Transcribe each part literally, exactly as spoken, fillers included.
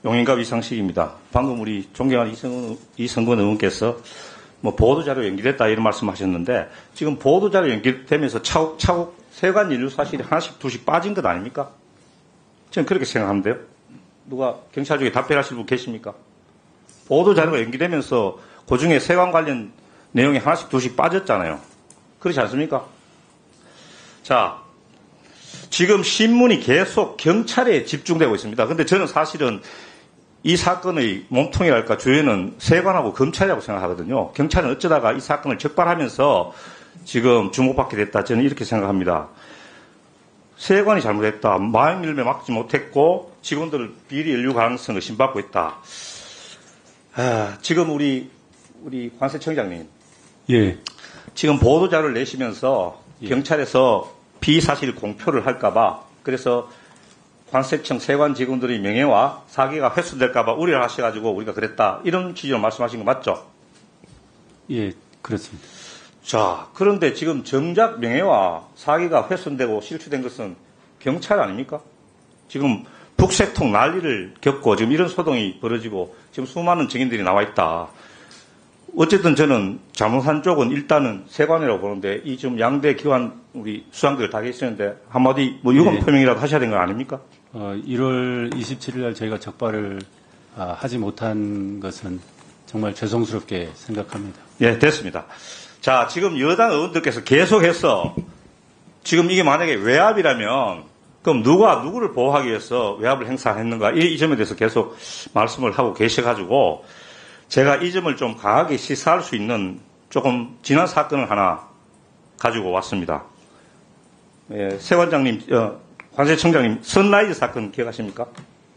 용인갑 이상식입니다. 방금 우리 존경하는 이성근, 이성근 의원께서 뭐 보도자료 연기됐다 이런 말씀하셨는데 지금 보도자료 연기되면서 차곡차곡 세관 인류 사실이 하나씩 두씩 빠진 것 아닙니까? 저는 그렇게 생각하는데요. 누가 경찰 중에 답변하실 분 계십니까? 보도자료가 연기되면서 그중에 세관 관련 내용이 하나씩 두씩 빠졌잖아요. 그렇지 않습니까? 자, 지금 신문이 계속 경찰에 집중되고 있습니다. 근데 저는 사실은 이 사건의 몸통이랄까 주연은 세관하고 검찰이라고 생각하거든요. 경찰은 어쩌다가 이 사건을 적발하면서 지금 주목받게 됐다. 저는 이렇게 생각합니다. 세관이 잘못했다. 마약밀매 막지 못했고 직원들 비리 연루 가능성을 심받고 있다. 아, 지금 우리 우리 관세청장님, 예, 지금 보도자료를 내시면서 예. 경찰에서 비사실 공표를 할까봐 그래서 관세청 세관 직원들의 명예와 사기가 훼손될까봐 우려를 하셔가지고 우리가 그랬다. 이런 취지로 말씀하신 거 맞죠? 예, 그렇습니다. 자, 그런데 지금 정작 명예와 사기가 훼손되고 실추된 것은 경찰 아닙니까? 지금 북새통 난리를 겪고 지금 이런 소동이 벌어지고 지금 수많은 증인들이 나와 있다. 어쨌든 저는 잘못한 쪽은 일단은 세관이라고 보는데 이 지금 양대 기관 우리 수장들 다 계시는데 한마디 뭐 유감 네. 표명이라도 하셔야 되는 거 아닙니까? 어, 일월 이십칠일 날 저희가 적발을 아, 하지 못한 것은 정말 죄송스럽게 생각합니다. 예, 됐습니다. 자, 지금 여당 의원들께서 계속해서 지금 이게 만약에 외압이라면 그럼 누가 누구를 보호하기 위해서 외압을 행사했는가 이, 이 점에 대해서 계속 말씀을 하고 계셔가지고 제가 이 점을 좀 강하게 시사할 수 있는 조금 지난 사건을 하나 가지고 왔습니다. 예, 세 관장님, 어, 관세청장님, 선라이즈 사건 기억하십니까?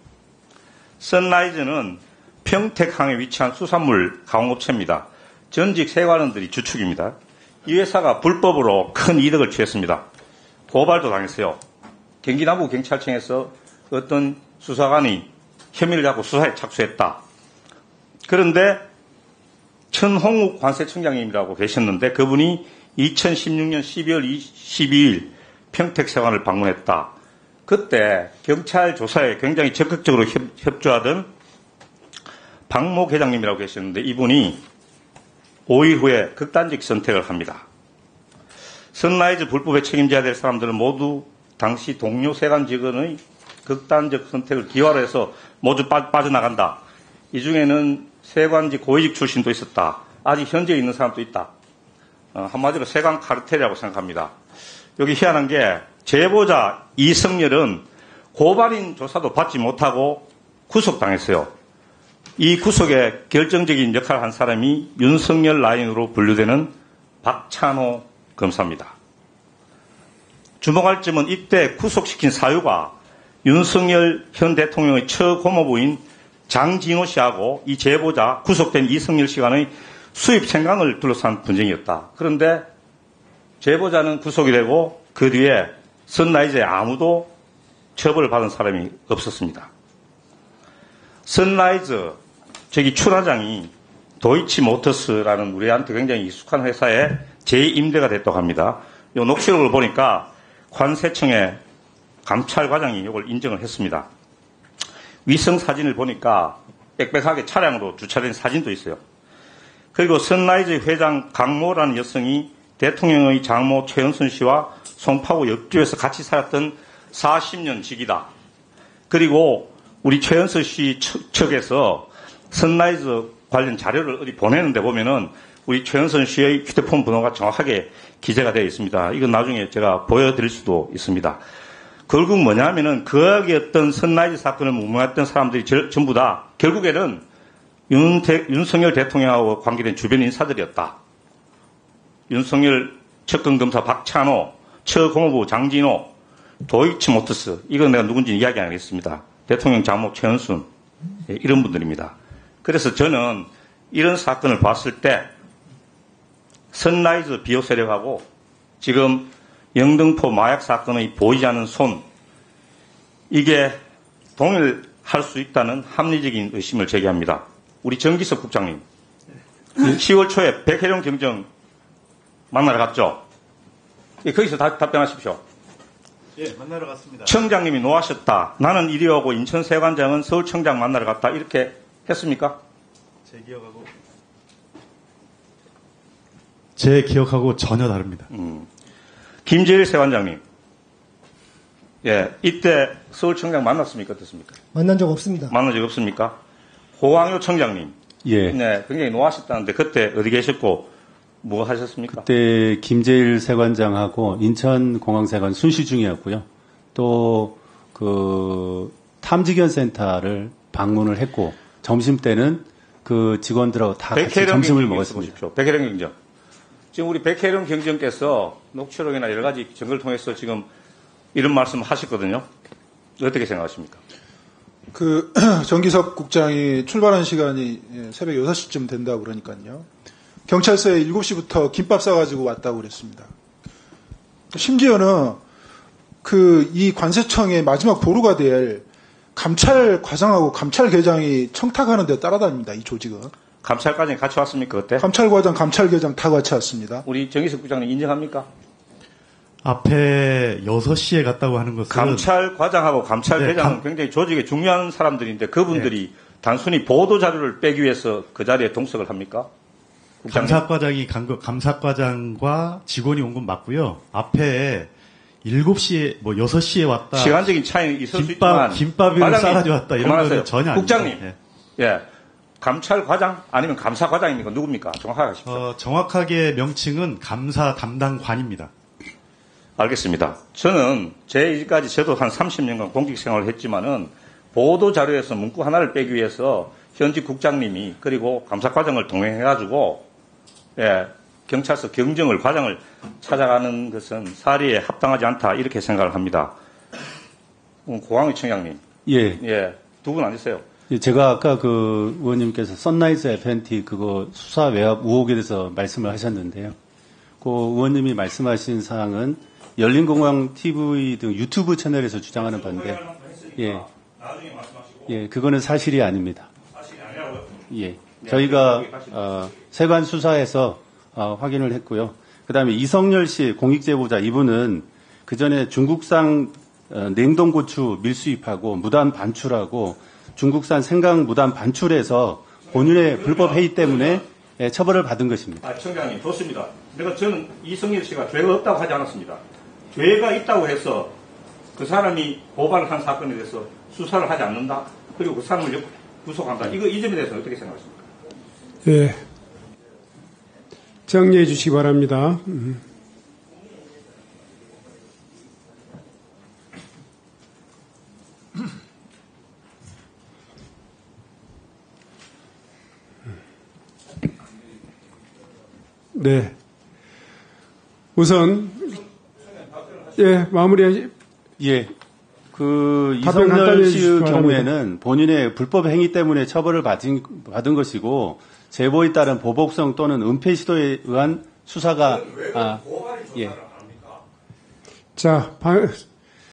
선라이즈는 평택항에 위치한 수산물 가공업체입니다. 전직 세관원들이 주축입니다. 이 회사가 불법으로 큰 이득을 취했습니다. 고발도 당했어요. 경기 남부경찰청에서 어떤 수사관이 혐의를 잡고 수사에 착수했다. 그런데 천홍욱 관세청장님이라고 계셨는데 그분이 이천십육년 십이월 이십이일 평택세관을 방문했다. 그때 경찰 조사에 굉장히 적극적으로 협, 협조하던 박모 회장님이라고 계셨는데 이분이 오일 후에 극단적 선택을 합니다. 선라이즈 불법에 책임져야 될 사람들은 모두 당시 동료 세관 직원의 극단적 선택을 기화로 해서 모두 빠, 빠져나간다. 이 중에는 세관직 고위직 출신도 있었다. 아직 현재 있는 사람도 있다. 어, 한마디로 세관 카르텔이라고 생각합니다. 여기 희한한 게 제보자 이성열은 고발인 조사도 받지 못하고 구속당했어요. 이 구속에 결정적인 역할을 한 사람이 윤석열 라인으로 분류되는 박찬호 검사입니다. 주목할 점은 이때 구속시킨 사유가 윤석열 현 대통령의 처고모부인 장진호 씨하고 이 제보자 구속된 이성열 씨 간의 수입 생강을 둘러싼 분쟁이었다. 그런데 제보자는 구속이 되고 그 뒤에 선라이즈에 아무도 처벌을 받은 사람이 없었습니다. 선라이즈 저기 출하장이 도이치모터스라는 우리한테 굉장히 익숙한 회사에 재임대가 됐다고 합니다. 이 녹취록을 보니까 관세청의 감찰과장이 이걸 인정을 했습니다. 위성 사진을 보니까 빽빽하게 차량으로 주차된 사진도 있어요. 그리고 선라이즈 회장 강모라는 여성이 대통령의 장모 최은순 씨와 송파구 역주에서 같이 살았던 사십 년 직이다. 그리고 우리 최은순 씨 측에서 선라이즈 관련 자료를 어디 보내는데 보면은 우리 최은순 씨의 휴대폰 번호가 정확하게 기재가 되어 있습니다. 이건 나중에 제가 보여드릴 수도 있습니다. 결국 뭐냐면은 거기에 어떤 선라이즈 사건을 무명했던 사람들이 저, 전부 다 결국에는 윤 대, 윤석열 대통령하고 관계된 주변 인사들이었다. 윤석열 측근검사 박찬호, 처고모부 장진호, 도이치모터스 이건 내가 누군지 이야기 안 하겠습니다. 대통령 장모 최은순 예, 이런 분들입니다. 그래서 저는 이런 사건을 봤을 때 선라이즈 비호 세력하고 지금 영등포 마약 사건의 보이지 않는 손 이게 동일할 수 있다는 합리적인 의심을 제기합니다. 우리 정기석 국장님 시월 초에 백혜령 경정 만나러 갔죠? 예, 거기서 다, 답변하십시오. 예, 만나러 갔습니다. 청장님이 노하셨다. 나는 이리 오고 인천세관장은 서울청장 만나러 갔다. 이렇게 했습니까? 제 기억하고 제 기억하고 전혀 다릅니다. 음. 김재일 세관장님. 예, 이때 서울청장 만났습니까? 어떻습니까? 만난 적 없습니다. 만난 적 없습니까? 호광효 청장님. 예. 네, 굉장히 노하셨다는데 그때 어디 계셨고 뭐 하셨습니까? 그때 김재일 세관장하고 인천공항세관 순시 중이었고요. 또 그 탐지견 센터를 방문을 했고 점심 때는 그 직원들하고 다 같이 백혜령 점심을 경정 먹었습니다. 보십시오. 백혜령 경정. 지금 우리 백혜령 경정께서 녹취록이나 여러 가지 증거를 통해서 지금 이런 말씀 하셨거든요. 어떻게 생각하십니까? 그 정기석 국장이 출발한 시간이 새벽 여섯 시쯤 된다고 그러니까요. 경찰서에 일곱 시부터 김밥 싸가지고 왔다고 그랬습니다. 심지어는 그 이 관세청의 마지막 보루가 될 감찰 과장하고 감찰계장이 청탁하는 데 따라다닙니다. 이 조직은. 감찰까지 같이 왔습니까? 그때? 감찰과장, 감찰계장 다 같이 왔습니다. 우리 정기석 국장님 인정합니까? 앞에 여섯 시에 갔다고 하는 것은 감찰과장하고 감찰계장은 네, 감- 굉장히 조직의 중요한 사람들인데 그분들이 단순히 보도 자료를 빼기 위해서 그 자리에 동석을 합니까? 국장님. 감사과장이 간 거, 감사과장과 직원이 온 건 맞고요. 앞에 일곱 시에 뭐 여섯 시에 왔다. 시간적인 차이는 있을 수 김밥 있지만 김밥을 과장님, 싸가지고 왔다 이런 그만하세요. 거는 전혀 아닙니다. 국장님, 예. 예, 감찰과장 아니면 감사과장입니까? 누굽니까? 정확하게 하십시오. 어, 정확하게 명칭은 감사 담당관입니다. 알겠습니다. 저는 제 일까지 저도 한 삼십 년간 공직 생활을 했지만은 보도 자료에서 문구 하나를 빼기 위해서 현직 국장님이 그리고 감사과장을 동행해가지고 예, 경찰서 경정을 과장을 찾아가는 것은 사리에 합당하지 않다 이렇게 생각을 합니다. 음, 고광희 청장님, 예. 예, 두 분 앉으세요. 예, 제가 아까 그 의원님께서 선라이즈 에프엔티 그거 수사 외압 의혹에 대해서 말씀을 하셨는데요. 그 의원님이 말씀하신 사항은 열린공항 티비 등 유튜브 채널에서 주장하는 바인데, 예, 나중에 말씀하시고 예, 그거는 사실이 아닙니다. 사실이 아니라고요. 예, 저희가 어, 세관 수사에서 어, 확인을 했고요. 그다음에 이성열 씨 공익제보자 이분은 그 전에 중국산 어, 냉동고추 밀수입하고 무단 반출하고 중국산 생강 무단 반출해서 본인의 불법 해이 때문에 예, 처벌을 받은 것입니다. 아, 청장님, 좋습니다. 내가 저는 이성일 씨가 죄가 없다고 하지 않았습니다. 죄가 있다고 해서 그 사람이 고발을 한 사건에 대해서 수사를 하지 않는다. 그리고 그 사람을 구속한다. 이거 이 점에 대해서는 어떻게 생각하십니까? 예. 정리해 주시기 바랍니다. 음. 네. 우선, 예, 마무리, 예. 그 답변 이성열 간단히 씨의 해주시기 바랍니다. 경우에는 본인의 불법 행위 때문에 처벌을 받은, 받은 것이고 제보에 따른 보복성 또는 은폐 시도에 의한 수사가 아, 예. 자, 바-